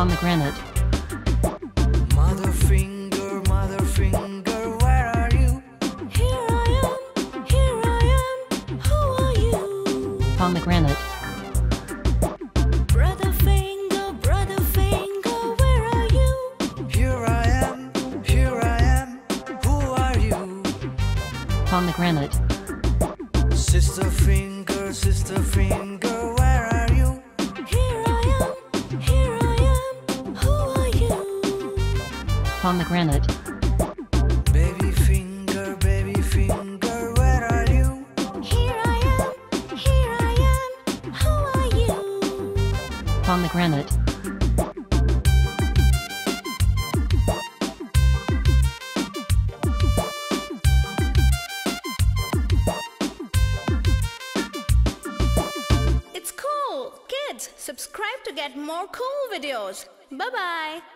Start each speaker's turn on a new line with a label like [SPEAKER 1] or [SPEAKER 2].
[SPEAKER 1] Pomegranate.
[SPEAKER 2] Mother finger, where are you?
[SPEAKER 3] Here I am, who are you?
[SPEAKER 1] Pomegranate.
[SPEAKER 3] Brother finger, where are you?
[SPEAKER 2] Here I am, who are you?
[SPEAKER 1] Pomegranate.
[SPEAKER 2] Sister finger, where are you?
[SPEAKER 3] Here I am, who are you?
[SPEAKER 1] Pomegranate.
[SPEAKER 2] Baby finger, where are you?
[SPEAKER 3] Here I am, who are you?
[SPEAKER 1] Pomegranate.
[SPEAKER 3] It's cool! Kids, subscribe to get more cool videos. Bye-bye!